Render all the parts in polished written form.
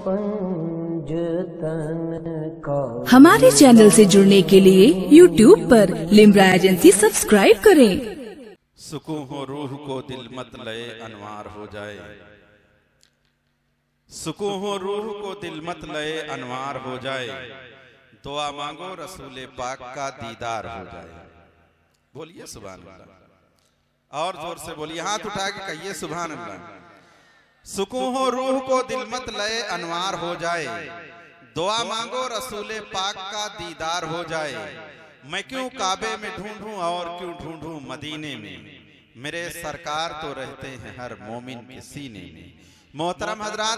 पंजतन का। हमारे चैनल से जुड़ने के लिए YouTube पर लिम्रा एजेंसी सब्सक्राइब करें। सुकून हो रूह को दिल मत लए अनवार हो जाए, सुकून हो रूह को दिल मत लए अनवार हो जाए, दुआ मांगो रसूले पाक का दीदार हो जाए। बोलिए सुभान अल्लाह, और जोर से बोलिए, हाथ उठा के कहिए सुभान अल्लाह। सुकून हो रूह को दिल मत लए अनवार हो जाए, दुआ मांगो रसूले पाक का दीदार हो जाए। मैं क्यों काबे में ढूंढूं और क्यों ढूंढूं मदीने में, मेरे सरकार तो रहते हैं हर मोमिन के सीने में। मोहतरम हजरात,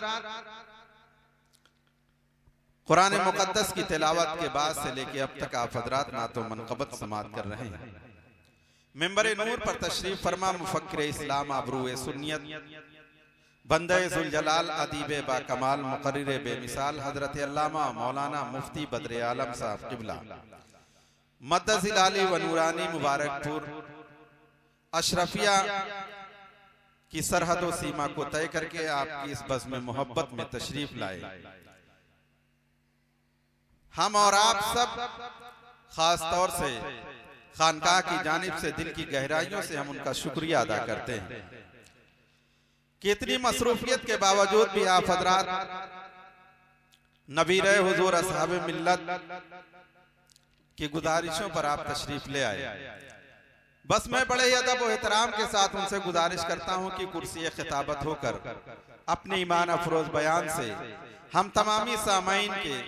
कुरान मुकद्दस की तिलावत के बाद से लेके अब तक आप हजरात नातो मनक़बत समात कर रहे हैं। मिंबर नूर पर तशरीफ फरमा मुफक्किर इस्लाम आबरूए सुन्नियत बंदे जुल जलाल अदीबे बा कमाल मुकर्रिर बेमिसाल हजरत अल्लामा मौलाना मुफ्ती बद्र आलम साहब क़िबला मद्दज़िल आली व नूरानी मुबारकपुर अशरफिया की सरहदों सीमा को तय करके आपकी इस बज़्म में मोहब्बत में तशरीफ लाए। हम और आप सब खास तौर से खानकाह की जानिब से दिल की गहराइयों से हम उनका शुक्रिया अदा करते हैं कि इतनी मसरूफियत के बावजूद भी आप हजरात नबीर हुजूर असहाब मिल्लत की गुजारिशों पर आप तशरीफ ले आए। बस मैं बड़े ही अदब और एहतराम के साथ उनसे गुजारिश करता हूं कि कुर्सी खिताबत होकर अपने ईमान अफरोज बयान से हम तमामी सामाईन के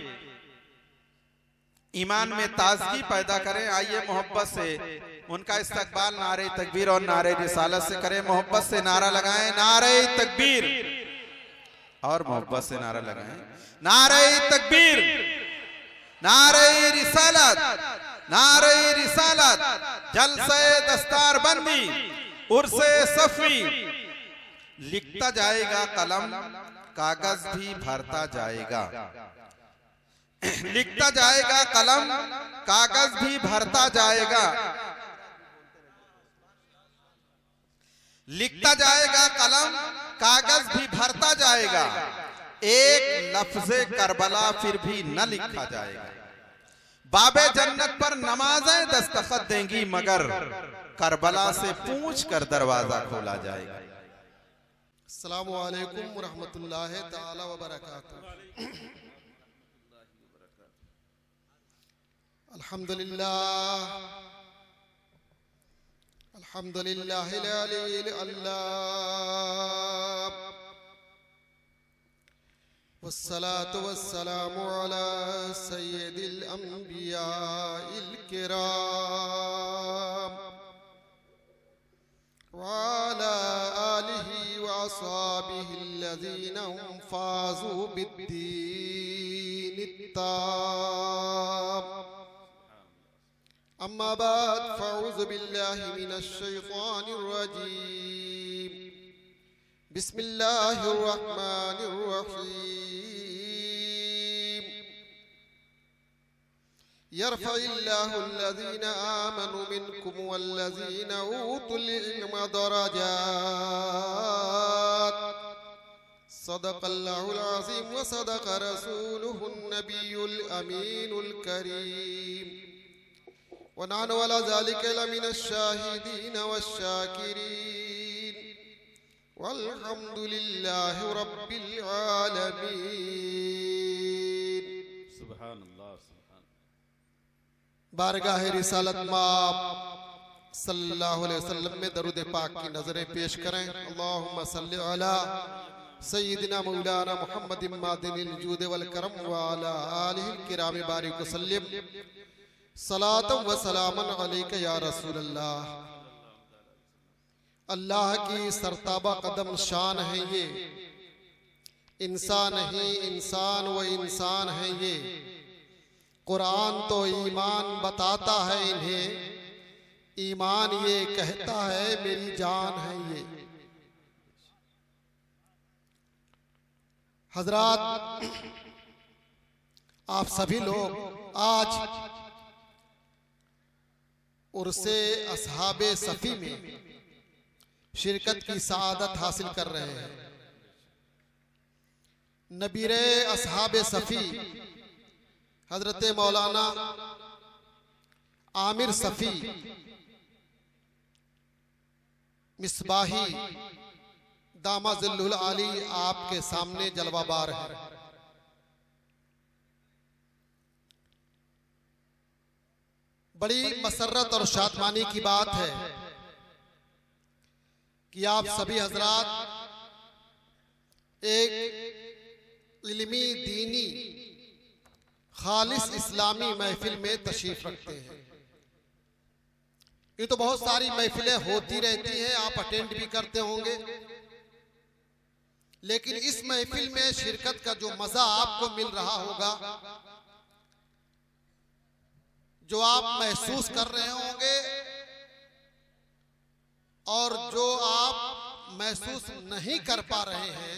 ईमान में ताजगी पैदा करें। आइए मोहब्बत से उनका इस्तकबाल नारे तकबीर और नारे रिसालत से करें। मोहब्बत से नारा लगाएं, नारे तकबीर, और मोहब्बत से नारा लगाएं, नारे तकबीर, नारे रिसालत, नारे रिसालत। जलसे दस्तार बंदी उर्से सफी, लिखता जाएगा कलम कागज भी भरता जाएगा, लिखता जाएगा कलम कागज भी भरता जाएगा, लिखता जाएगा कलम कागज भी भरता जाएगा। एक लफ्ज़े करबला फिर भी न लिखा जाएगा। बाबे जन्नत पर नमाजें दस्तखत देंगी मगर करबला से पूछ कर दरवाजा खोला जाएगा। अस्सलामु अलैकुम व रहमतुल्लाहि तआला व बरकातुहू। अल्हम्दुलिल्लाह अल्हम्दुलिल्लाहिल अलील अल्लाह वस्सलातु वस्सलामु अला सय्यिदिल अंबियाइल किराम व अला आलिहि व अस्हाबिहिल्लज़ीना हुम फाज़ू बिद्दीनित ताम। अम्मा बाद फ़अऊज़ु बिल्लाहि मिनश शैतानिर रजीम। बिस्मिल्लाहिर रहमानिर रहीम। यरफ़इल्लाहु अल्लज़ीना आमनू मिनकुम वल्लज़ीना ऊतुल इल्म दरजात। सदक़ल्लाहुल अज़ीम व सदक़ रसूलुहुन नबियुल अमीनुल करीम। व नानु अला ज़ालिका लमिनश शाहिदीन वश्शाकिरीन वल्हम्दुलिल्लाहि रब्बिल आलमीन। सुभानअल्लाह, सुभान। बारगाह रिसालत माप सल्लल्लाहु अलैहि वसल्लम में दरूद पाक की नजरें पेश करें। अल्लाहुम्मा सल्लि अला सय्यिदिना मौलाना मुहम्मदिन मादिनिल जूद वल करम व अला आलिहिल किराम बारिक वसल्लम। सलातम व सलामन अलैका या रसूल अल्लाह। अल्लाह की सरताबा कदम शान है ये, इंसान नहीं इंसान व इंसान है ये। कुरान तो ईमान बताता है इन्हें, ईमान ये कहता है मेरी जान है ये। हजरात, आप सभी लोग आज उर्से असहाबे सफ़ी में शिरकत की सआदत हासिल कर रहे हैं। नबीर असहाब सफ़ी हजरत मौलाना आमिर सफ़ी मिसबाही दामा ज़िल्लुल आली आपके सामने जलवाबार है। बड़ी मसरत और शादमानी की बात है कि आप सभी हजरात एक इल्मी दीनी खालिस इस्लामी महफिल में तशरीफ रखते हैं। ये तो बहुत सारी महफिलें होती रहती हैं, आप अटेंड भी करते होंगे, लेकिन इस महफिल में शिरकत का जो मजा आपको मिल रहा होगा, जो आप महसूस कर रहे होंगे और जो आप महसूस नहीं कर पा रहे हैं,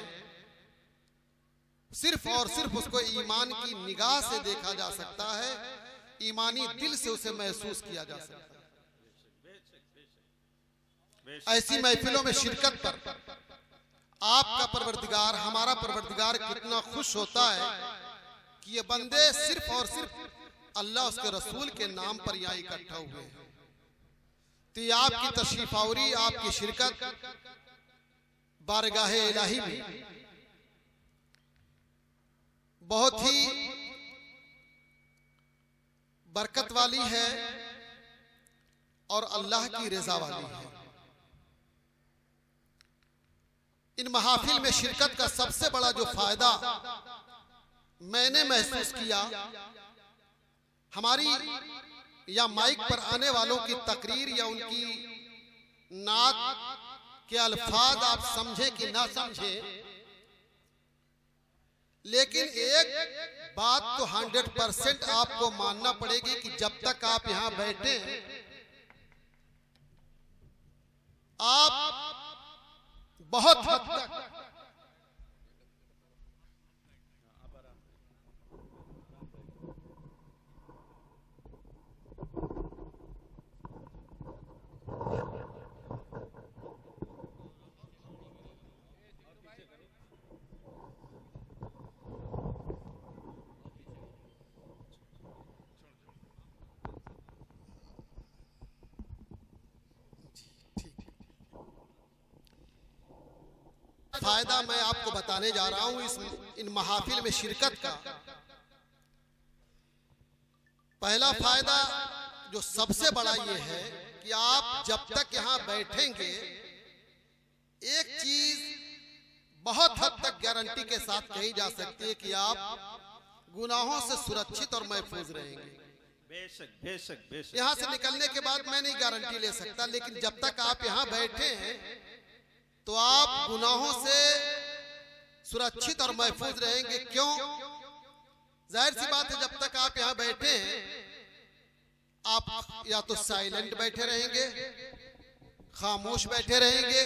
सिर्फ और सिर्फ उसको ईमान की निगाह से देखा जा सकता है, ईमानी दिल से उसे महसूस किया जा सकता है। ऐसी महफिलों में शिरकत पर आपका परवरदिगार, हमारा परवरदिगार कितना खुश होता है कि ये बंदे सिर्फ और सिर्फ अल्लाह उसके रसूल के नाम पर यहाँ इकट्ठा हुए हैं। तो ये आपकी तशरीफ आवरी, आपकी शिरकत बारगाहे इलाही में बहुत ही बरकत वाली है और अल्लाह की रजा वाली है। इन महाफिल में शिरकत का सबसे बड़ा जो फायदा मैंने महसूस किया, हमारी या माइक पर आने वालों की तकरीर या उनकी नात के अल्फाज आप समझे कि ना समझे, लेकिन एक बात तो 100% आपको मानना पड़ेगी कि जब तक आप यहां बैठे आप बहुत हद तक फायदा मैं आपको बताने जा रहा हूं इन महाफिल में शिरकत का। पहला फायदा जो सबसे बड़ा ये है कि आप जब तक यहां बैठेंगे, एक चीज बहुत हद तक गारंटी के साथ कही जा सकती है कि आप गुनाहों से सुरक्षित और महफूज रहेंगे। बेशक बेशक बेशक। यहां से निकलने के बाद मैं नहीं गारंटी ले सकता, लेकिन जब तक आप यहां बैठे हैं तो आप गुनाहों से सुरक्षित और महफूज रहेंगे। क्यों? जाहिर सी बात है, जब तक आप यहां बैठे हैं आप या तो साइलेंट बैठे रहेंगे, खामोश बैठे रहेंगे,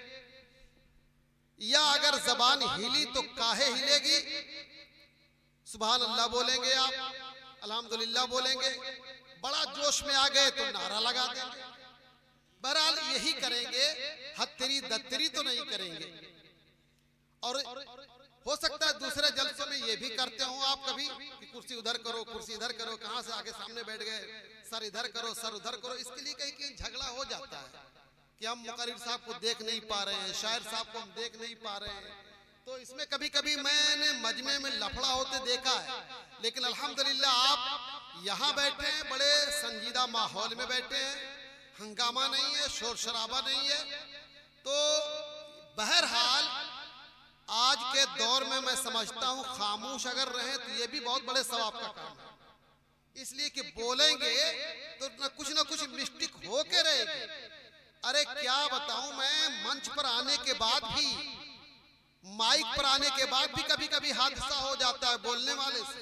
या अगर जबान हिली तो काहे हिलेगी? सुभान अल्लाह बोलेंगे आप, अल्हम्दुलिल्लाह बोलेंगे, बड़ा जोश में आ गए तो नारा लगा देंगे। बहरहाल यही करेंगे, हत्तरी दत्तरी तो नहीं करेंगे। और हो सकता है दूसरे जलसों में ये भी करते हो आप कभी कि कुर्सी उधर करो, कुर्सी इधर करो, कहां से आगे सामने बैठ गए, सर इधर करो, सर उधर करो। इसके लिए कहीं कहीं झगड़ा हो जाता है कि हम मुकर्रिर साहब को देख नहीं पा रहे हैं, शायर साहब को हम देख नहीं पा रहे हैं। तो इसमें कभी कभी मैंने मजमे में लफड़ा होते देखा है, लेकिन अल्हम्दुलिल्लाह आप यहाँ बैठे हैं, बड़े संजीदा माहौल में बैठे हैं, हंगामा नहीं है, शोर शराबा नहीं है। तो बहरहाल आज के दौर में मैं समझता हूं खामोश अगर रहे तो ये भी बहुत बड़े सवाब का काम है, इसलिए कि बोलेंगे तो न कुछ मिस्टेक हो के रहेगी। अरे क्या बताऊं मैं, मंच पर आने के बाद भी, माइक पर आने के बाद भी कभी कभी हादसा हो जाता है। बोलने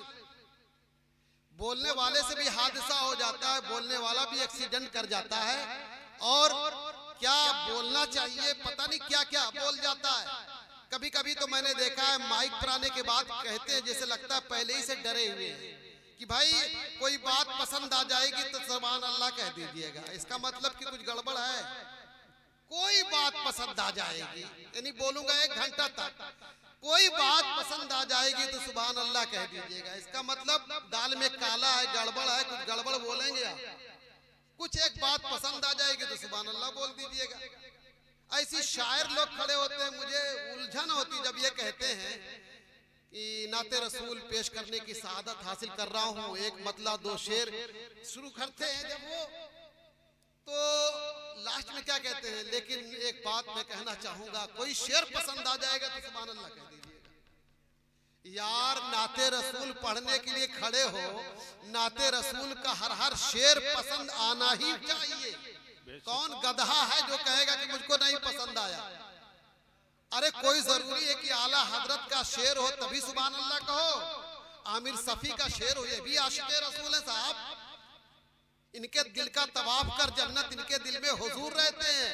वाले से भी हादसा हो जाता है, बोलने वाला भी एक्सीडेंट कर जाता है, और क्या बोलना चाहिए पता नहीं क्या क्या बोल जाता है। कभी कभी तो मैंने देखा है माइक पर आने के बाद कहते हैं जैसे लगता है पहले ही से डरे हुए हैं कि भाई कोई बात पसंद आ जाएगी तो सुभान अल्लाह कह दीजिएगा, इसका मतलब कि कुछ गड़बड़ है। कोई बात पसंद आ जाएगी, यानी बोलूंगा 1 घंटा तक, कोई बात पसंद आ जाएगी तो सुभान अल्लाह कह दीजिएगा। इसका मतलब दाल में काला है, गड़बड़ है, कुछ गड़बड़ बोलेंगे आप। कुछ एक बात पसंद आ जाएगी तो सुभान अल्लाह बोल दीजिएगा। ऐसी शायर लोग खड़े होते हैं, मुझे उलझन होती जब ये कहते हैं कि नाते रसूल पेश करने की सआदत हासिल कर रहा हूँ, एक मतला दो शेर शुरू करते हैं जब वो, तो लास्ट में क्या कहते हैं, लेकिन एक बात मैं कहना चाहूंगा, कोई शेर पसंद आ जाएगा तो सुभान अल्लाह कह दीजिएगा। यार नाते रसूल पढ़ने के लिए खड़े हो, नाते रसूल का हर शेर पसंद आना ही चाहिए। कौन गधा है जो कहेगा कि मुझको नहीं पसंद आया? अरे कोई जरूरी है कि आला हजरत का शेर हो तभी सुभान अल्लाह कहो? आमिर सफी का शेर हो, ये भी आशिक़े रसूल है साहब। इनके दिल का तवाफ कर जन्नत इनके दिल में हुजूर रहते हैं।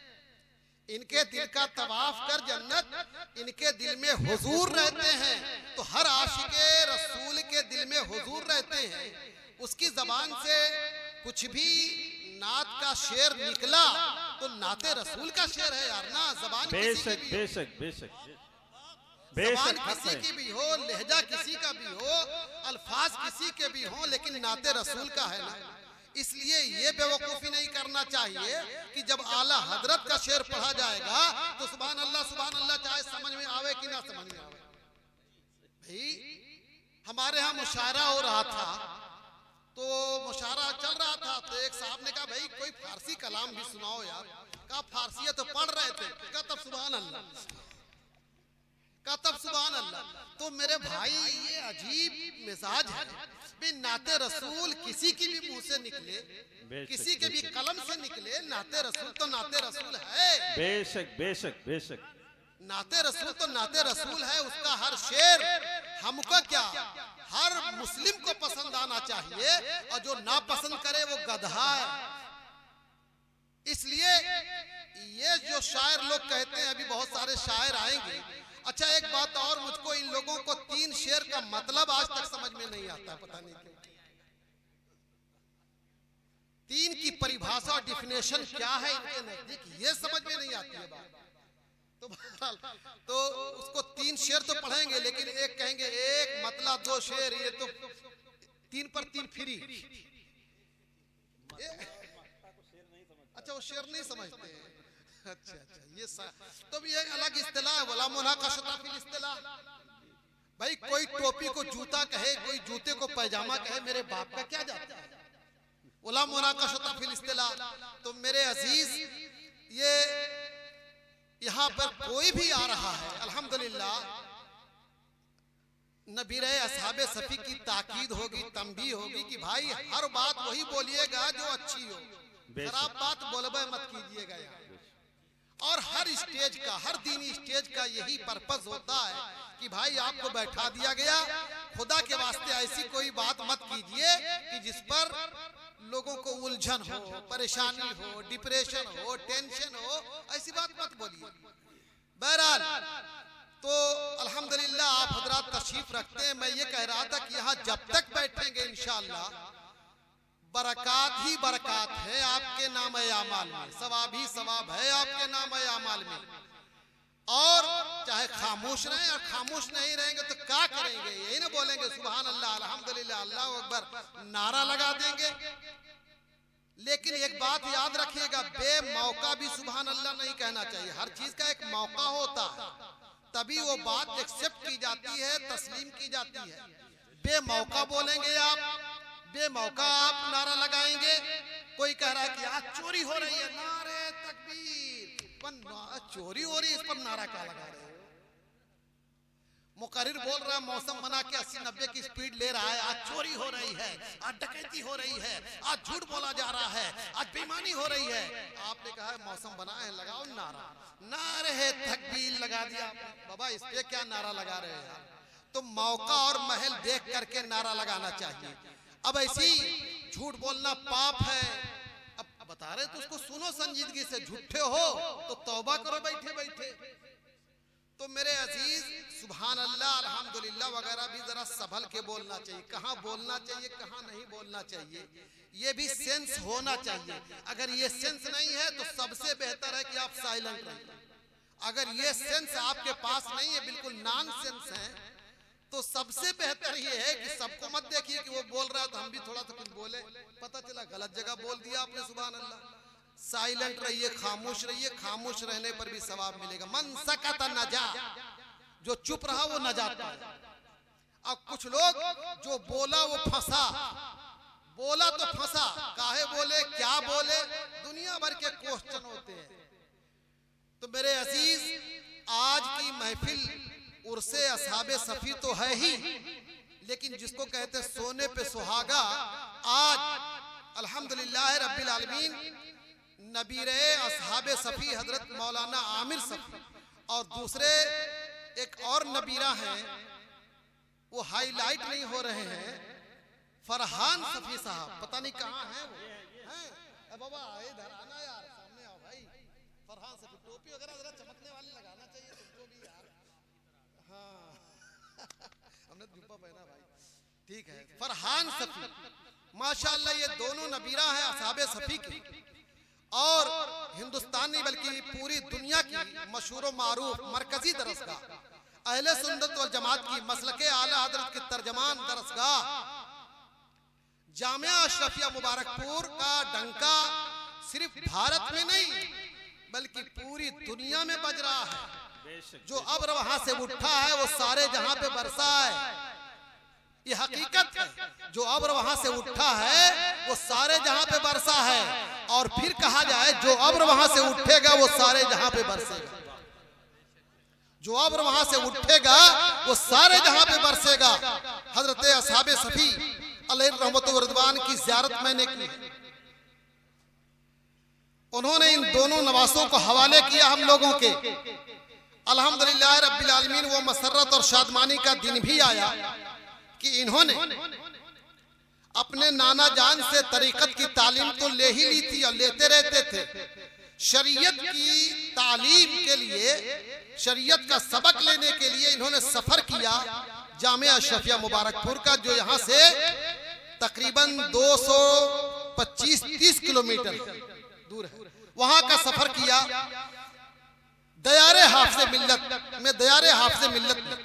इनके दिल का तवाफ कर जन्नत इनके दिल में हुजूर रहते हैं। तो हर आशिक़े रसूल के दिल में हुजूर रहते हैं। उसकी जबान से कुछ भी नात का शेर निकला तो नाते रसूल का शेर है यार ना। जबान बेशक बेशक बेशक जबान किसी की भी हो, लहजा किसी का भी हो, अल्फाज किसी के भी हो, लेकिन नाते रसूल का है ना। इसलिए ये बेवकूफी नहीं करना चाहिए कि जब आला हजरत का शेर पढ़ा जाएगा तो सुभान अल्लाह चाहे समझ में आवे कि ना समझ में आवे। भाई हमारे यहाँ मुशायरा हो रहा था, तो मुशायरा चल रहा था, तो एक साहब ने कहा भाई कोई फारसी कलाम भी सुनाओ यार। कहा फारसी है तो पढ़ रहे थे। कहा तब सुभान अल्लाह, कहा तब सुभान अल्लाह। तो मेरे भाई ये अजीब मिजाज है, नाते रसूल किसी की भी मुंह से निकले, किसी के भी कलम से निकले, नाते रसूल तो नाते रसूल है। बेशक बेशक बेशक नाते रसूल तो नाते रसूल है। उसका हर शेर हमको क्या, हर मुस्लिम को पसंद आना चाहिए, और जो ना पसंद करे वो गधा है। इसलिए ये जो शायर लोग कहते हैं, अभी बहुत सारे शायर आएंगे। अच्छा एक बात और, मुझको इन लोगों को 3 शेर का मतलब आज तक समझ में नहीं आता, पता नहीं क्यों। 3 की परिभाषा, डिफिनेशन क्या है इनके नजदीक, ये समझ में नहीं आती है बात। तो उसको 3 शेर तो पढ़ेंगे, लेकिन एक कहेंगे एक मतला 2 शेर, ये तो 3 पर 3 फ्री। अच्छा वो शेर नहीं समझते हैं। अच्छा ये तो भी एक अलग इस्तिलाह है, वला मुनाक़शा फिल इस्तिलाह। भाई कोई टोपी को जूता कहे, कोई जूते को पैजामा कहे, मेरे बाप का क्या जाता है। वला मुनाक़शा फिल इस्तिलाह। तो मेरे अजीज, ये यहाँ पर कोई भी आ रहा है, अल्हम्दुलिल्लाह नबीरे असहाबे सफी की ताकीद होगी, तंबीह होगी कि भाई हर बात वही बोलिएगा जो अच्छी हो, खराब बात बोलबे मत कीजिएगा यार। और हर स्टेज का, हर दीनी स्टेज का यही पर्पस होता है कि भाई आपको बैठा दिया गया, खुदा के वास्ते ऐसी कोई बात मत कीजिए कि जिस पर लोगों को उलझन हो, परेशानी हो, डिप्रेशन हो, टेंशन हो, ऐसी बात मत बोलिए। बहरहाल तो अल्हम्दुलिल्लाह आप हजरात तशरीफ रखते हैं। मैं ये कह रहा था कि यहाँ जब तक बैठेंगे इंशाअल्लाह बरकत ही बरकत है आपके नाम आमाल में, सवाब ही सवाब है आपके नाम आमाल में। और चाहे खामोश रहें, और खामोश नहीं रहेंगे तो क्या करेंगे, यही ना बोलेंगे सुभान अल्लाह, अल्हम्दुलिल्लाह, अल्लाह अकबर, नारा लगा देंगे। लेकिन एक बात याद रखिएगा, बेमौका भी सुभान अल्लाह नहीं कहना चाहिए। हर चीज का एक मौका होता है, तभी वो बात एक्सेप्ट की जाती है, तस्लीम की जाती है। बेमौका बोलेंगे आप, बेमौका आप नारा लगाएंगे। कोई कह रहा है कि आज चोरी हो रही है, नारे तकबीर, चोरी हो रही है, इस पर नारा क्या लगा रहे हो। मुकर्रिर बोल रहा है मौसम बना के 80-90 की स्पीड ले रहा है, आज चोरी हो रही है, आज डकैती हो रही है, आज झूठ बोला जा रहा है, आज बेईमानी हो रही है। आपने कहा है मौसम बना है, लगाओ नारा, नारे तकबीर लगा दिया बाबा, इस पे क्या नारा लगा रहे हैं। तो मौका और महल देख करके नारा लगाना चाहिए। अब ऐसी झूठ बोलना पाप है, अब बता रहे तो उसको सुनो संजीदगी से। झूठे हो तो तौबा करो बैठे बैठे। तो मेरे अजीज सुभान अल्लाह, अल्हम्दुलिल्लाह वगैरह भी जरा संभल के बोलना चाहिए। कहाँ बोलना चाहिए, कहाँ नहीं बोलना चाहिए, ये भी सेंस होना चाहिए। अगर ये सेंस नहीं है तो सबसे बेहतर है कि आप साइलेंट रहिए। अगर ये सेंस आपके पास नहीं है, बिल्कुल नॉन सेंस है, तो सबसे बेहतर ये है कि सबको मत देखिए कि वो बोल रहा है तो हम भी थोड़ा सा कुछ बोले, पता चला गलत जगह बोल दिया आपने, सुभान अल्लाह। साइलेंट रहिए, खामोश रहिए, खामोश रहने पर भी सवाब मिलेगा। मन सकत नजा, जो चुप रहा वो नजात पाया। अब कुछ लोग जो बोला वो फंसा, बोला तो फंसा, काहे बोले, क्या बोले, दुनिया भर के क्वेश्चन होते हैं। तो मेरे अजीज, आज की महफिल उर्से असहाबे सफी तो है ही, लेकिन जिसको कहते हैं सोने पे सुहागा, आज अल्हम्दुलिल्लाह रब्बिल आलमीन नबीरे असहाबे सफी हजरत मौलाना आमिर सफी और दूसरे एक और नबीरा हैं, वो हाईलाइट नहीं हो रहे हैं, फरहान सफी साहब, पता नहीं कहाँ हैं वो हैं। बाबा इधर आना यार, सामने आओ भाई। फरहान सफी, टोपी वगैरह जरा चमकने वाली लगाना चाहिए तुमको भी यार। हाँ हमने जुब्बा पहना भाई, ठीक है। फरहान सफी माशाअल्लाह, ये दोनों नबीरा हैं असहाबे सफी के, और हिंदुस्तान नहीं बल्कि पूरी दुनिया की मशहूर मारूफ मरकजी दरसगाह अहले सुन्नत वल जमात की मसलके आला हजरत के तर्जमान दरसगाह जामिया अशरफिया मुबारकपुर का डंका सिर्फ भारत में नहीं बल्कि पूरी दुनिया में बज रहा है। जो अब्र वहां से उठा है वो सारे जहां पे बरसा है, ये हकीकत है। जो अब्र वहां से उठा है वो सारे जहां पे बरसा है, और फिर कहा जाए जो अब्र वहां से उठेगा वो सारे जहां पे बरसेगा। जो अब्र वहां से उठेगा वो सारे जहां पे बरसेगा। हजरत असहाबे सफी अलैहि रहमत व रिदवान की ज़ियारत मैंने की, उन्होंने इन दोनों नवासों को हवाले किया हम लोगों के। अल्हम्दुलिल्लाह रब्बिल आलमीन वो मसर्रत और शादमानी का दिन भी आया कि इन्होंने अपने नाना जान से तरीक़त की तालीम तो ले ही ली थी और लेते रहते थे। शरीयत की तालीम के लिए, शरीयत का सबक लेने के लिए इन्होंने सफर किया जामिया अशरफिया मुबारकपुर का, जो यहाँ से तकरीबन 225-30 किलोमीटर दूर है। वहां का सफर किया दयारे हाफ़िज़े मिल्लत में, दयारे हाफ़िज़े मिल्लत में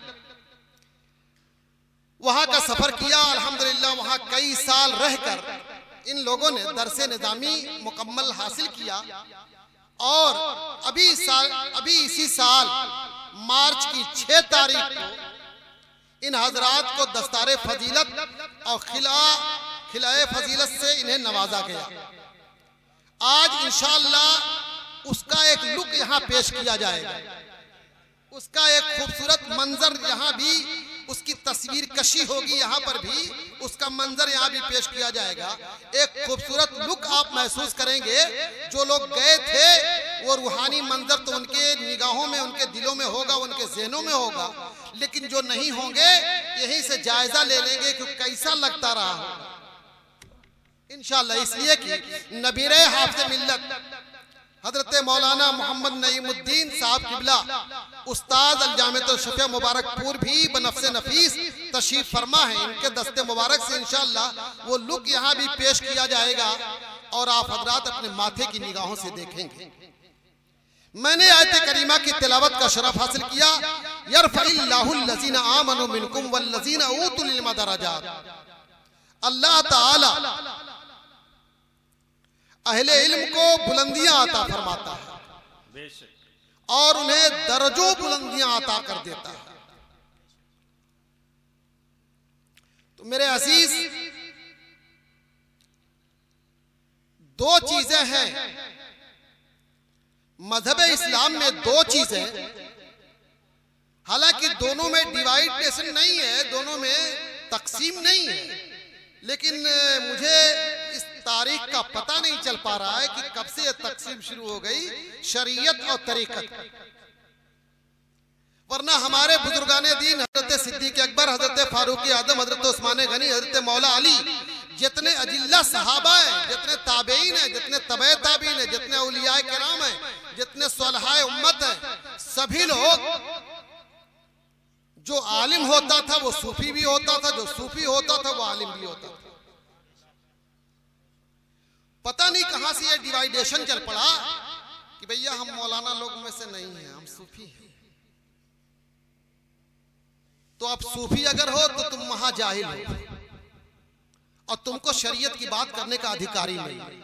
वहां का सफर किया। अल्हम्दुलिल्लाह वहां कई साल रहकर इन लोगों ने दरसे निज़ामी मुकम्मल हासिल किया, और अभी इसी साल मार्च की 6 तारीख को इन हजरात को दस्तारे फजीलत और खिलाए फजीलत से इन्हें नवाजा गया। आज इंशाअल्लाह उसका एक लुक यहाँ पेश किया जाएगा, उसका एक खूबसूरत मंजर यहाँ भी, उसकी तस्वीर कशी होगी, यहाँ पर भी उसका मंजर यहाँ भी पेश किया जाएगा। एक खूबसूरत लुक आप महसूस करेंगे। जो लोग गए थे वो रूहानी मंजर तो उनके निगाहों में, उनके दिलों में होगा, उनके ज़हनों में होगा, लेकिन जो नहीं होंगे यहीं से जायजा ले लेंगे कि कैसा लगता रहा होगा इंशाअल्लाह। इसलिए कि नबीरे हाफ़िज़े मिल्लत हजरत मौलाना मोहम्मद नईमुद्दीन साहब किबला उस्ताद अल-जामिया शफिया मुबारकपुर भी बनफ्से नफीस तशरीफ फरमा है। इनके दस्ते मुबारक से इंशाअल्लाह वो लुक यहाँ भी पेश किया जाएगा, और आप हजरात अपने माथे की निगाहों से देखेंगे। मैंने आयत करीमा की तिलावत का शरफ हासिल किया, यरफ़इल्लाहुल लज़ीना आमनु मिनकुम वल्लज़ीना ऊतुल इल्मा दरजात। अल्लाह ताला अहले इल्म को बुलंदियां अता फरमाता है और उन्हें दर्जों बुलंदियां अता कर देता है। तो मेरे अजीज, दो चीजें हैं मजहब इस्लाम में, दो चीजें, हालांकि दोनों में डिवाइडेशन नहीं है, दोनों में तकसीम नहीं है, लेकिन मुझे इस तारीख का पता नहीं चल पा रहा है कि कब से यह तकसीम शुरू हो गई, शरीयत और तरीक़त। वरना हमारे बुजुर्गाने दीन हजरत सिद्दीक़ अकबर, हजरत फारूक आज़म, हजरत उस्मान गनी, हजरत मौला अली, जितने अजिल्ला सहाबा हैं, जितने ताबईन हैं, जितने तबे ताबीन हैं, जितने औलियाए किराम हैं, जितने सुलहाए उम्मत हैं, सभी लोग, जो आलिम होता था वो सूफी भी होता था, जो सूफी होता था वो आलिम भी होता था। पता नहीं कहां से ये डिवाइडेशन चल पड़ा कि भैया हम मौलाना लोग में से नहीं हैं, हम सूफी हैं। तो आप सूफी अगर हो तो तुम महाजाहिल हो और तुमको शरीयत की बात करने का अधिकार ही नहीं।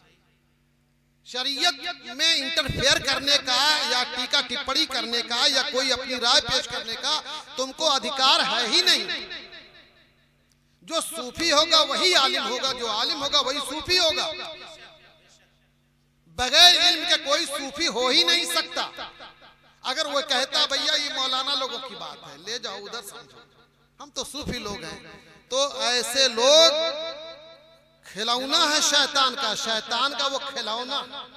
शरीयत में इंटरफेयर करने का या टीका टिप्पणी करने का या कोई अपनी राय पेश करने का तुमको अधिकार है ही नहीं। जो सूफी होगा वही आलिम होगा, जो आलिम होगा वही सूफी होगा। बगैर इल्म के कोई सूफी हो ही नहीं सकता। अगर वो कहता भैया ये मौलाना लोगों की बात है, ले जाओ उधर समझो, हम तो सूफी लोग हैं, तो ऐसे लोग खिलौना है शैतान का। शैतान का वो खिलौना,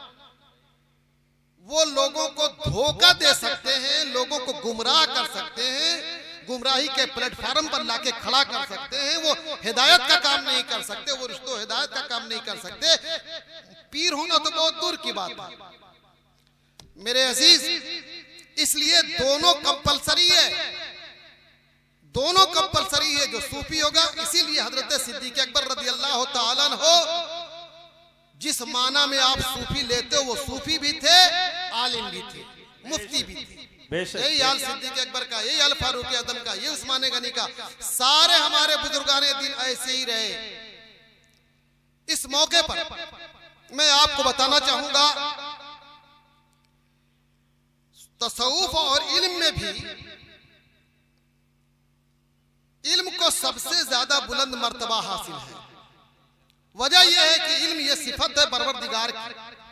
वो लोगों को धोखा दे सकते हैं, लोगों को गुमराह कर सकते हैं, गुमराही के प्लेटफॉर्म पर लाके खड़ा कर सकते हैं। वो हिदायत का काम नहीं कर सकते, वो रिश्तों हिदायत का काम नहीं कर सकते। पीर होना तो बहुत दूर की बात है मेरे अजीज। इसलिए दोनों कंपलसरी है, दोनों कंपलसरी है। जो सूफी होगा, इसीलिए हजरत सिद्दीक अकबर रज़ी अल्लाह ताला अन्हु जिस माना में आप सूफी लेते हो वो सूफी भी थे, आलिम भी थे, मुफ्ती भी थे। यही हाल सिद्दीक अकबर का, यही हाल फारूक आजम का, ये उस्मान गनी का, सारे हमारे बुजुर्गाने दिन ऐसे ही रहे। इस मौके पर मैं आपको बताना चाहूंगा, तसव्वुफ और इल्म में भी इल्म को सबसे ज्यादा बुलंद मर्तबा हासिल है। वजह यह है कि इल्म ये सिफत है परवरदिगार की।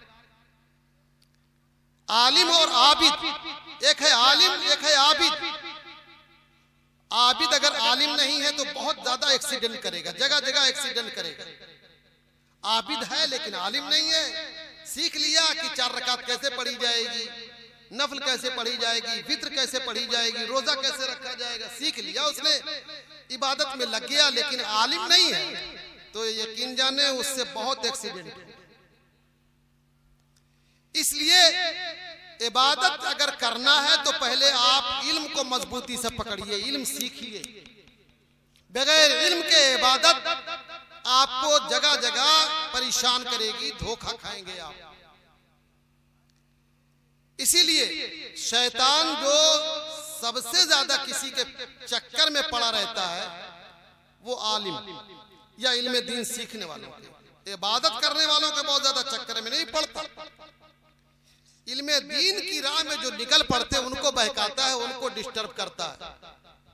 आलिम और आबिद, एक है आलिम, एक है आबिद। आबिद अगर आलिम नहीं है तो बहुत ज्यादा एक्सीडेंट करेगा, जगह जगह एक्सीडेंट करेगा। आबिद है लेकिन आलिम नहीं है। सीख लिया कि 4 रकात कैसे पढ़ी जाएगी, नफल कैसे पढ़ी जाएगी, वित्र कैसे पढ़ी जाएगी, रोजा कैसे रखा जाएगा, सीख लिया उसने, इबादत में लग गया, लेकिन आलिम नहीं है तो यकीन जाने उससे बहुत एक्सीडेंट। इसलिए इबादत अगर करना है तो पहले आप इल्म को मजबूती से पकड़िए, इल्म सीखिए। बगैर इल्म के इबादत आपको जगह जगह परेशान करेगी, धोखा खाएंगे आप। इसीलिए शैतान जो सबसे ज्यादा किसी के चक्कर में पड़ा रहता है वो आलिम या इल्म दीन सीखने वालों के, इबादत करने वालों के बहुत ज्यादा चक्कर में नहीं पड़ता। इल्म दीन की राह में जो निकल पड़ते हैं उनको बहकाता है, उनको डिस्टर्ब करता है।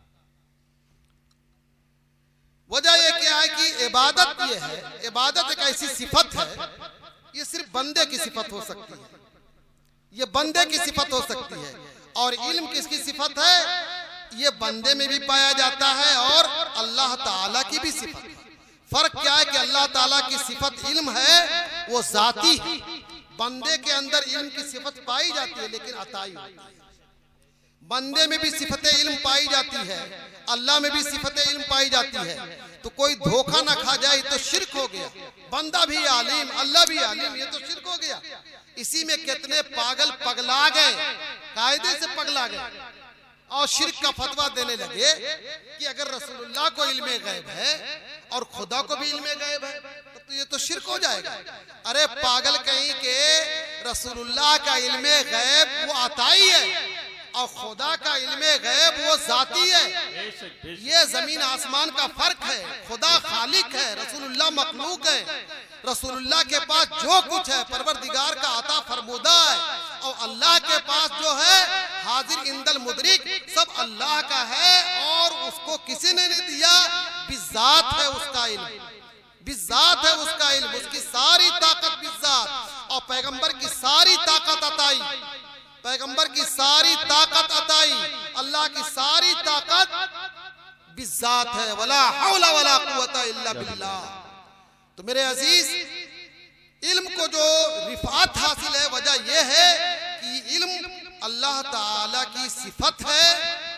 वजह यह क्या है कि इबादत ये है, इबादत एक ऐसी सिफत है, ये सिर्फ बंदे की सिफत हो सकती है, ये बंदे की सिफत हो सकती है। और इल्म किसकी सिफत है? ये बंदे में भी पाया जाता है और अल्लाह ताला की भी सिफत है। फर्क क्या है कि अल्लाह ताला की सिफत इल्म है, वो जाती है। बंदे के अंदर इल्म की सिफत पाई जाती है लेकिन अताई होती है। बंदे में भी सिफत इल्म पाई जाती है, अल्लाह में भी सिफत इल्म पाई जाती है। तो कोई धोखा ना खा जाए तो शिर्क हो गया। बंदा भी आलिम, अल्लाह भी आलिम, ये तो शिर्क हो गया। इसी में कितने पागल पगला गए, कायदे से पगला गए और शिर्क का फतवा देने लगे कि अगर रसूलुल्लाह को इल्मे गैब है और खुदा को भी इल्मे गैब है तो ये तो शिर्क हो जाएगा। अरे पागल कहीं के, रसूलुल्लाह का इल्मे गैब वो अताई है और खुदा का इल्मे गैब वो जाती है। ये जमीन आसमान का फर्क है। खुदा खालिक है, रसूलुल्लाह मखलूक है। रसूलुल्लाह के पास जो कुछ है परवरदिगार का अता फरमूदा है और अल्लाह के पास जो है हाजिर इंदल मुदरिक सब अल्लाह का है और उसको किसी ने नहीं दिया। बिज़ात है उसका इल्म, बिज़ात है उसका इल्म, उसकी सारी ताकत बिज़ात। और पैगंबर की सारी ताकत अताई, पैगंबर की सारी ताकत अताई, अल्लाह की सारी ताकत बिज़ात है। वला हौला वला कुव्वता इल्ला बिल्लाह। तो मेरे अजीज, इल्म को जो रिफात हासिल है वजह यह है कि इल्म अल्लाह ताला की सिफत है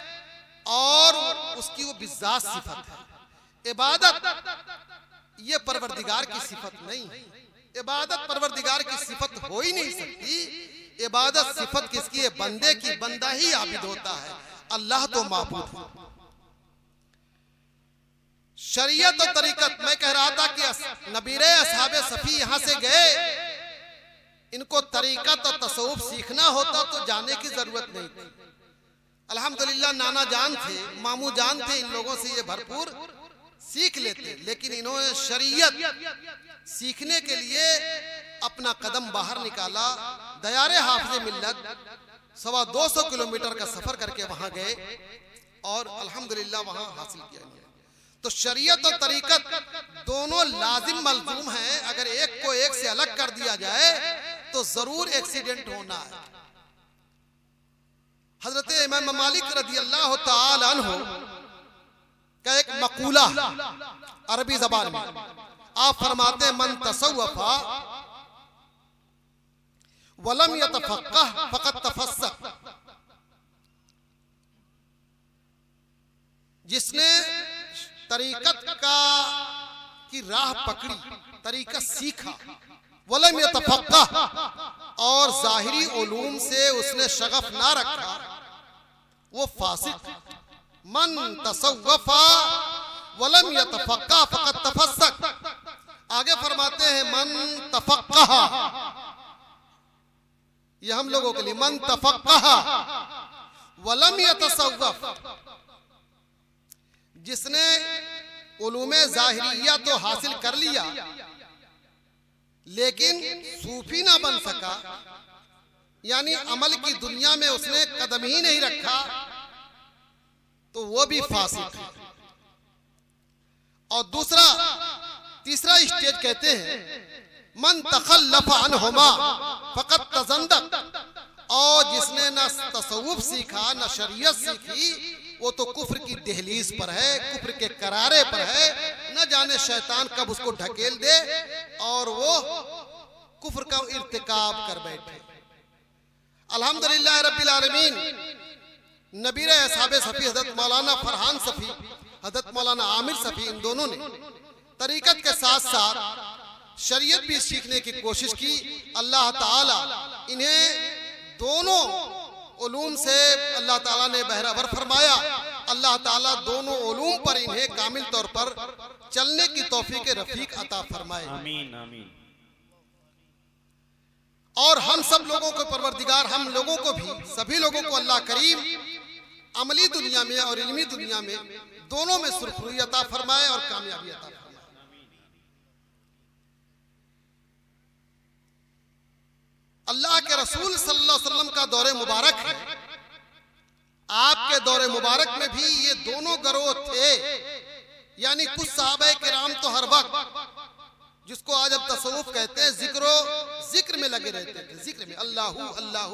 और उसकी वो बिज़ात सिफत है। इबादत ये परवरदिगार की सिफत नहीं है। इबादत परवरदिगार की सिफत हो ही नहीं सकती। इबादत सिफत किसकी है? बंदे की। बंदा ही आबिद होता है, अल्लाह तो माबूद है। शरीयत और तरीकत, मैं कह रहा था कि नबीरे असहाबे सफी यहां से गए इनको तरीक़त और तसव्वुफ़ सीखना होता तो जाने की जरूरत नहीं थी। अल्हम्दुलिल्लाह नाना जान थे, मामू जान थे, इन लोगों से ये भरपूर सीख लेते, लेकिन इन्होंने शरीयत सीखने के लिए अपना कदम बाहर निकाला। दयारे हाफ़िज़े मिल्लत 225 किलोमीटर का सफर करके वहां गए और अल्हम्दुलिल्लाह वहां हासिल किया। तो शरीयत और तरीक़त दोनों लाजिम मलज़ूम हैं। अगर एक को एक से अलग कर दिया जाए तो जरूर एक्सीडेंट होना है। हजरत इमाम मालिक रज़ियल्लाहु ताला अन्हु का एक मक़ूला अरबी ज़बान में आप फरमाते हैं, मन तसव्वफ़ा वलम यतफ़क़्क़ह फ़क़द तफ़स्सक़। जिसने तरीक़त की राह पकड़ी, तरीक़त सीखा, वलम यतफ़क़्क़ह और ज़ाहिरी उलूम से उसने शगफ ना रखा, वो फासिक। मन तसव्वफ़ा वलम यतफ़क़्क़ह फ़क़द तफ़स्सक़। आगे फरमाते हैं मन तफ़क़्क़ह, यह हम लोगों के लिए, मन तफ़क़्क़ह वलम यतसव्वफ़। जिसने उलूमे ज़ाहिरिया तो हासिल कर लिया लेकिन सूफी ना बन सका, यानी अमल की दुनिया में उसने कदम ही नहीं रखा, तो वो भी फासिक है। और तीसरा स्टेज कहते हैं मन तखल्लफ़ अन्हुमा फ़क़द तज़ंदक़। और जिसने न तसव्वुफ़ सीखा न शरीयत सीखी, वो तो कुफ्र की दहलीज पर है, कुफ्र के करारे पर है। न जाने शैतान कब उसको ढकेल दे और वो कुफ्र का इर्तिकाब कर बैठे। अल्हम्दुलिल्लाह रब्बिल आलमीन, नबीर असहाब सफ़ी हज़रत मौलाना फरहान सफ़ी, हज़रत मौलाना आमिर सफ़ी, इन दोनों ने तरीक़त के साथ साथ शरीयत भी सीखने की कोशिश की। अल्लाह ताला इन्हें दोनों उलूम से अल्लाह ताला ने बहरावर फरमाया। अल्लाह ताला दोनों उलूम पर इन्हें कामिल तौर पर चलने की तौफीक रफीक अता फरमाए। आमीन आमीन। और हम सब लोगों को परवरदिगार, हम लोगों को भी, सभी लोगों को अल्लाह करीम अमली दुनिया में और इल्मी दुनिया में दोनों में सुरखरुई अता फरमाए और कामयाबी अता फरमाए। अल्लाह के रसूल सल्लल्लाहु अलैहि वसल्लम का दौरे मुबारक है। आपके दौरे मुबारक में भी ये दोनों गरोह थे, यानी कुछ सहाबाए किराम तो हर वक्त, जिसको आज अब तसव्वुफ कहते हैं, जिक्र में लगे रहते थे, जिक्र में अल्लाहु अल्लाहु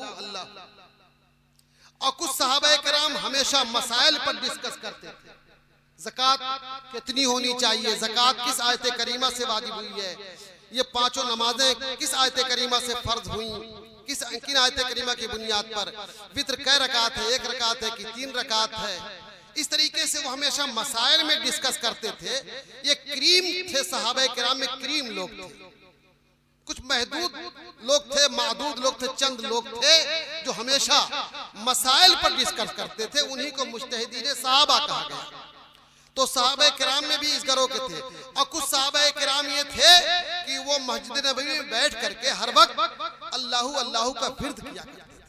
अल्लाह। और कुछ सहाबाए किराम हमेशा मसाइल पर डिस्कस करते थे। ज़कात कितनी होनी चाहिए, ज़कात किस आयत करीमा से वाजिब हुई है, ये पांचों नमाजें किस आयत करीमा से फर्ज हुई, किन आयत करीमा की बुनियाद पर, वित्र कै रकात है, 1 रकात है कि 3 रकात है। इस तरीके से वो हमेशा मसाइल में डिस्कस करते थे। ये क्रीम थे, सहाबाए किराम में क्रीम लोग थे। कुछ महदूद लोग थे, मादूद लोग थे, चंद लोग थे जो हमेशा मसाइल पर डिस्कस करते थे। उन्हीं को मुज्तहिदीन सहाबा कहा गया। तो सहाबाए किराम में भी इस गरोह के थे। और कुछ सहाबाए किराम ये थे कि वो मस्जिद नबवी में बैठ करके हर वक्त अल्लाहु अल्लाहु का विर्द किया करते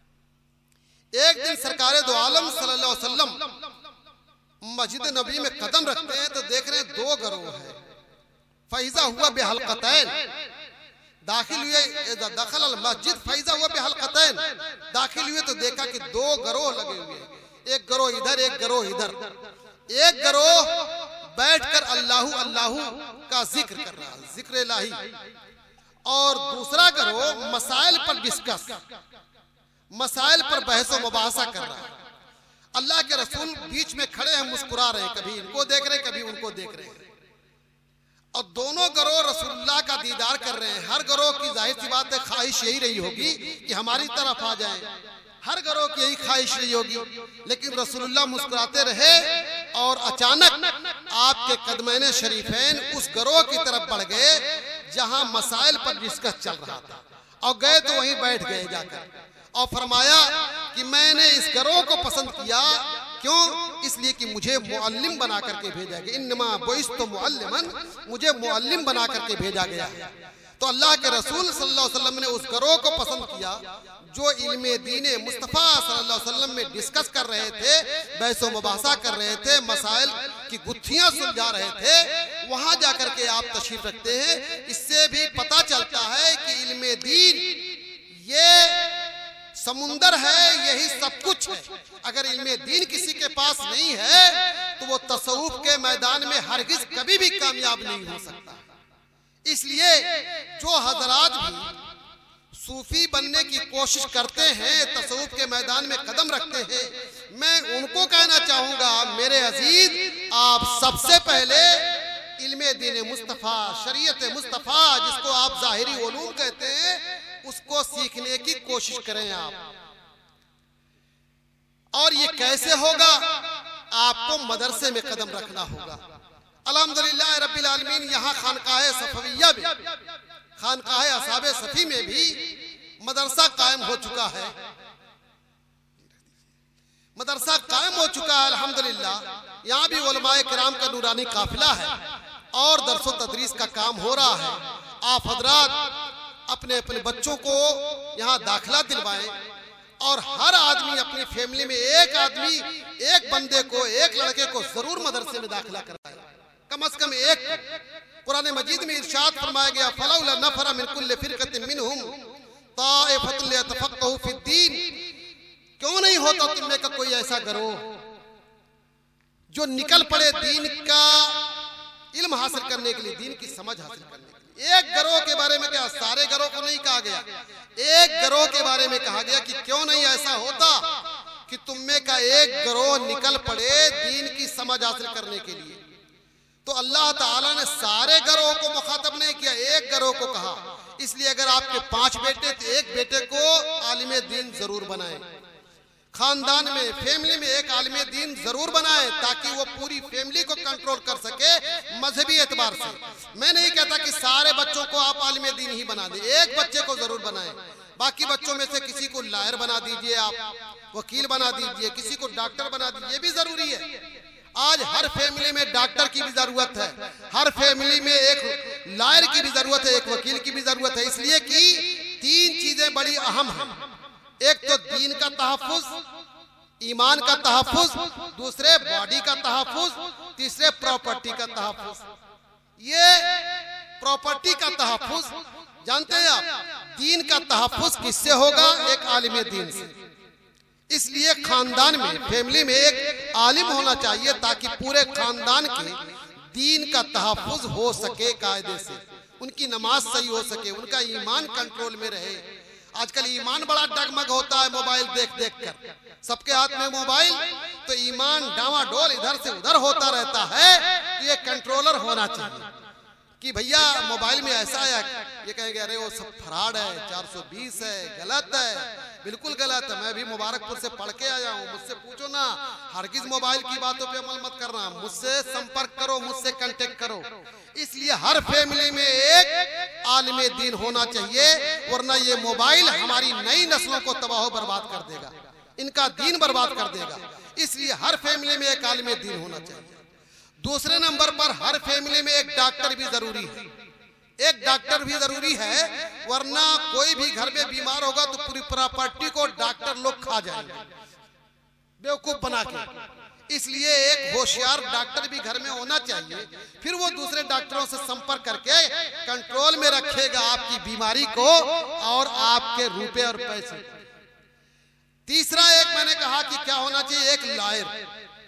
थे। एक दिन सरकार दो आलम सल्लल्लाहु अलैहि वसल्लम मस्जिद नबवी में कदम रखते हैं तो देख रहे हैं 2 गरोह है। फैज़ा हुआ बेहलक़तैन, दाखिल हुए, दखल अल मस्जिद फैज़ा हुआ बेहलक़तैन, दाखिल हुए तो देखा कि 2 गरोह लगे हुए, एक गरोह इधर एक गरोह इधर। एक गरोह बैठकर अल्लाहु अल्लाहु का जिक्र कर रहा है, जिक्र इलाही, और दूसरा गरोह मसाइल पर डिस्कस, मसाइल पर बहस व मुबाहसा कर रहा है। अल्लाह के रसूल बीच में खड़े हैं, मुस्कुरा रहे हैं, कभी इनको देख रहे हैं कभी उनको देख रहे हैं, और दोनों गरोह रसूलुल्लाह का दीदार कर रहे हैं। हर गरोह की जाहिर सी बात है ख्वाहिश यही रही होगी कि हमारी तरफ आ जाए, हर गरोह की यही ख्वाहिश रही होगी। लेकिन रसूलुल्लाह मुस्कुराते रहे और अचानक आपके कदमैन शरीफैन उस गरोह की तरफ बढ़ गए जहां मसाइल पर डिस्कस चल रहा था, और गए तो वहीं बैठ गए जाकर, और फरमाया कि मैंने इस गरोह को पसंद किया, क्यों? इसलिए कि मुझे मुअल्लिम बना करके भेजा गया। इन्नमा बुइस्तु मुअल्लिमन, मुझे मुअल्लिम बना करके भेजा गया है। तो अल्लाह के रसूल सल्लल्लाहु अलैहि वसल्लम ने उस गरोह को पसंद किया जो इल्मे दीने मुस्तफ़ा सल्लल्लाहु अलैहि वसल्लम में डिस्कस कर रहे थे, बहस व मुबाहसा कर रहे थे, मसाइल की गुत्थियां सुलझा रहे थे। वहां जाकर के आप तशरीफ रखते हैं। इससे भी पता चलता है कि इल्मे दीन ये समुंदर है, यही सब कुछ है। अगर इल्मे दीन किसी के पास नहीं है तो वो तसव्वुफ के मैदान में हरगिज कभी भी कामयाब नहीं हो सकता। इसलिए जो हजरात भी सूफी बनने की कोशिश करते हैं, तसव्वुफ के मैदान में कदम रखते हैं, मैं उनको कहना चाहूंगा, मेरे अजीज, आप सबसे पहले इल्मे दीन मुस्तफ़ा, शरीयत मुस्तफ़ा, जिसको आप ज़ाहिरी उलूम कहते हैं, उसको सीखने की कोशिश करें आप। और ये कैसे होगा? आपको मदरसे में कदम रखना होगा। अल्हम्दुलिल्लाह रब्बिल आलमीन, यहाँ खानकाह सफविया भी, खानकाह असहाबे सफी में भी मदरसा कायम हो चुका है। मदरसा कायम हो चुका है अल्हम्दुलिल्लाह। यहाँ भी उलमाए किराम का नूरानी काफिला है और दरसो तदरीस का काम हो रहा है। आप हजरात अपने अपने बच्चों को यहाँ दाखिला दिलवाएं और हर आदमी अपनी फैमिली में एक आदमी, एक बंदे को, एक लड़के को जरूर मदरसे में दाखिला कराए, कम से कम एक। कुरान मजीद में इरशाद फरमाया गया, फलौला नफर मिन कुल्लि फिरकतिन मिनहुम ताइफतुन लियतफक्कहू फिद्दीन। क्यों नहीं होता तुम में का कोई ऐसा गिरोह जो निकल पड़े दीन का इल्म हासिल करने के लिए, दीन की समझ हासिल करने के लिए। एक गिरोह के बारे में क्या, सारे गिरोह को नहीं कहा गया, एक गिरोह के बारे में कहा गया कि क्यों नहीं ऐसा होता कि तुम में का एक गिरोह निकल पड़े दीन की समझ हासिल करने के लिए। तो अल्लाह ताला ने सारे गिरोह को मुखातब नहीं किया, एक गिरोह को कहा। इसलिए अगर आपके 5 बेटे तो एक बेटे को आलिम दीन जरूर बनाए, खानदान में, फैमिली में एक आलिम दीन जरूर बनाए, ताकि वो पूरी फैमिली को कंट्रोल कर सके मजहबी एतबार से। मैं नहीं कहता कि सारे बच्चों को आप आलिम दीन ही बना दें, एक बच्चे को जरूर बनाएं। बाकी बच्चों में से किसी को लायर बना दीजिए, आप वकील बना दीजिए, किसी को डॉक्टर बना दीजिए, ये भी जरूरी है। आज हर फैमिली में डॉक्टर की भी जरूरत है, हर फैमिली में एक लायर की भी जरूरत है, एक वकील की भी जरूरत है। इसलिए कि 3 चीजें बड़ी अहम हैं। एक तो दीन का तहफ्फुज, ईमान का तहफ्फुज, दूसरे बॉडी का तहफ्फुज, तीसरे प्रॉपर्टी का तहफ्फुज। ये प्रॉपर्टी का तहफ्फुज जानते हैं आप, दीन का तहफ्फुज किससे होगा? एक आलिम दीन से। इसलिए खानदान में, फैमिली में एक आलिम होना चाहिए ताकि पूरे खानदान के दीन का तहफ्फुज हो सके, कायदे से उनकी नमाज सही हो सके, उनका ईमान कंट्रोल में रहे। आजकल ईमान बड़ा डगमग होता है मोबाइल देख देख कर, सबके हाथ में मोबाइल, तो ईमान डावाडोल इधर से उधर होता रहता है। ये कंट्रोलर होना चाहिए कि भैया मोबाइल में ऐसा है, ये कहेंगे अरे वो सब फ्रॉड है, 420 है, गलत है, बिल्कुल गलत है। मैं भी मुबारकपुर से पढ़ के आया हूँ, मुझसे पूछो ना, हरगिज मोबाइल की बातों पे अमल मत करना, मुझसे संपर्क करो, मुझसे कांटेक्ट करो। इसलिए हर फैमिली में एक आलिम दीन होना चाहिए, वरना ये मोबाइल हमारी नई नस्लों को तबाह बर्बाद कर देगा, इनका दीन बर्बाद कर देगा। इसलिए हर फैमिली में एक आलिम दीन होना चाहिए। दूसरे नंबर पर हर फैमिली में एक डॉक्टर भी जरूरी है, एक डॉक्टर भी जरूरी है, वरना कोई भी घर में बीमार होगा तो पूरी प्रॉपर्टी को डॉक्टर लोग खा जाएंगे बेवकूफ बना के। इसलिए एक होशियार डॉक्टर भी घर में होना चाहिए, फिर वो दूसरे डॉक्टरों से संपर्क करके कंट्रोल में रखेगा आपकी बीमारी को और आपके रुपए और पैसे। तीसरा एक मैंने कहा कि क्या होना चाहिए, एक लायर,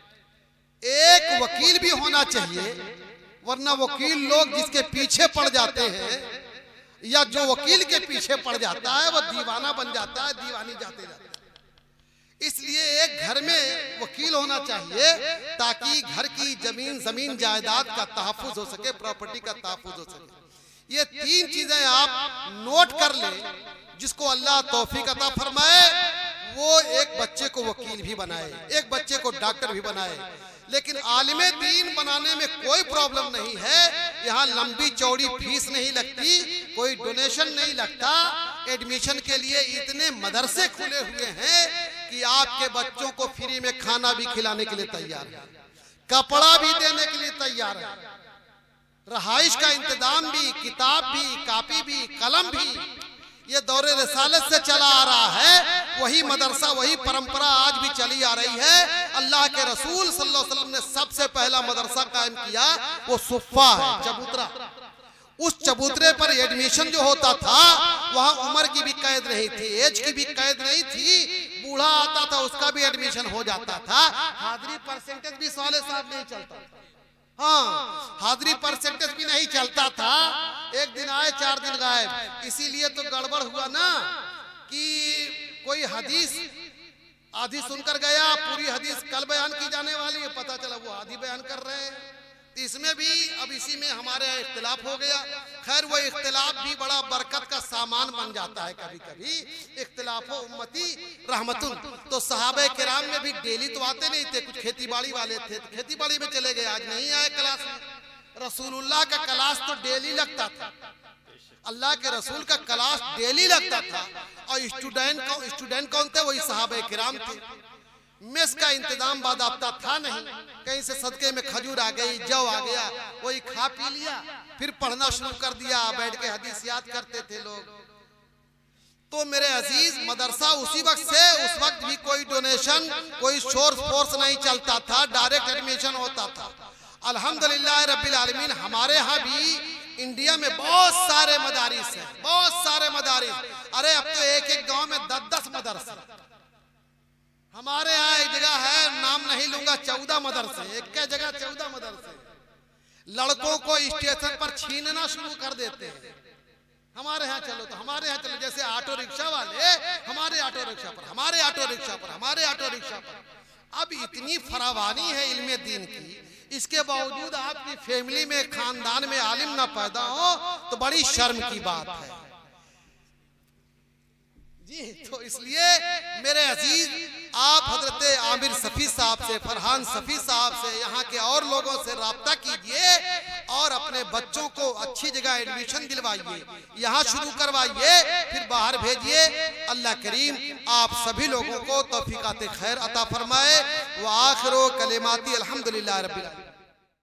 एक वकील भी होना चाहिए, वरना वकील लोग जिसके पीछे पड़ जाते हैं या जो वकील के पीछे पड़ जाता है वो दीवाना बन जाता है, दीवानी जाते जाते। इसलिए एक घर में वकील होना चाहिए ताकि घर की जमीन जायदाद का तहफ्फुज हो सके, प्रॉपर्टी का तहफ्फुज हो सके। ये 3 चीजें आप नोट कर लें, जिसको अल्लाह तौफीक अता फरमाए वो एक बच्चे को वकील भी बनाए, एक बच्चे को डॉक्टर भी बनाए। लेकिन आलिमे दीन बनाने में कोई प्रॉब्लम नहीं है, यहाँ लंबी चौड़ी फीस नहीं लगती, कोई डोनेशन नहीं लगता। एडमिशन के लिए इतने मदरसे खुले हुए हैं कि आपके बच्चों को फ्री में खाना भी खिलाने के लिए तैयार है, कपड़ा भी देने के लिए तैयार है। रहाइश का इंतजाम भी, किताब भी, कापी भी, कलम भी, ये दौरे रिसालत से चला आ रहा है। वही मदरसा, वही परंपरा आज भी चली आ रही है। अल्लाह के रसूल सल्लल्लाहु अलैहि वसल्लम ने सबसे पहला मदरसा कायम किया, वो सुफ़ा है, चबूतरा। उस चबूतरे पर एडमिशन जो होता था, वहां उम्र की भी कैद नहीं थी, एज की भी कैद नहीं थी। बूढ़ा आता था उसका भी एडमिशन हो जाता था। हाजिरी परसेंटेज भी साले साहब नहीं चलता था। हाँ, हाजिरी परसेंटेज भी नहीं चलता था। एक दिन आए, 4 दिन गायब। इसीलिए तो गड़बड़ हुआ ना कि कोई हदीस आधी सुनकर गया, पूरी हदीस कल बयान की जाने वाली है, पता चला वो आधी बयान कर रहे हैं। इसमें भी अब इसी में हमारे यहाँ इख्तिलाफ हो गया। खैर वो इख्तिलाफ भी बड़ा बरकत का सामान बन जाता है कभी कभी। इख्तिलाफ उम्मती रहमतुन। तो सहाबे किराम में भी डेली तो आते नहीं थे, कुछ खेती बाड़ी वाले थे तो खेती बाड़ी में चले गए, आज नहीं आए क्लास में। रसूलुल्लाह का क्लास तो डेली लगता था, अल्लाह के रसूल का क्लास डेली लगता था। और स्टूडेंट कौन थे? वही सहाबे किराम थे। मेस का इंतजाम बादाब्ता था नहीं, कहीं से सदके में खजूर आ गई, जौ आ गया, वही खा पी लिया, फिर पढ़ना शुरू कर दिया, बैठ के हदीस याद करते थे लोग। तो मेरे अजीज, मदरसा उसी वक्त से, उस वक्त भी कोई डोनेशन, कोई सोर्स फोर्स नहीं चलता था, डायरेक्ट एडमिशन होता था। अल्हम्दुलिल्लाह रब्बिल आलमीन, हमारे यहाँ भी इंडिया में बहुत सारे मदारिस हैं, बहुत सारे मदारिस। अरे अब तो एक एक गांव में 10-10 मदरसे। हमारे यहाँ एक जगह है, नाम नहीं लूंगा, 14 मदरसे, एक के जगह 14 मदरसे। लड़कों को स्टेशन पर छीनना शुरू कर देते हैं। हमारे यहाँ चलो तो हमारे यहाँ चलो, जैसे ऑटो रिक्शा वाले हमारे ऑटो रिक्शा पर, हमारे ऑटो रिक्शा पर, हमारे ऑटो रिक्शा पर। अब इतनी फरावानी है इल्मे दीन की, इसके बावजूद आपकी फैमिली में, खानदान में आलिम ना पैदा हो तो बड़ी शर्म की बात है जी। तो इसलिए मेरे अजीज, आप हजरत आमिर सफ़ी साहब से, फरहान सफ़ी साहब से, यहाँ के और लोगों से राब्ता कीजिए और अपने बच्चों को अच्छी जगह एडमिशन दिलवाइए, यहाँ शुरू करवाइए, फिर बाहर भेजिए। अल्लाह करीम आप सभी लोगों को तौफीकात खैर अता फरमाए। व आखिरो कलिमाती अल्हम्दुलिल्लाह रब्बिल आलमीन।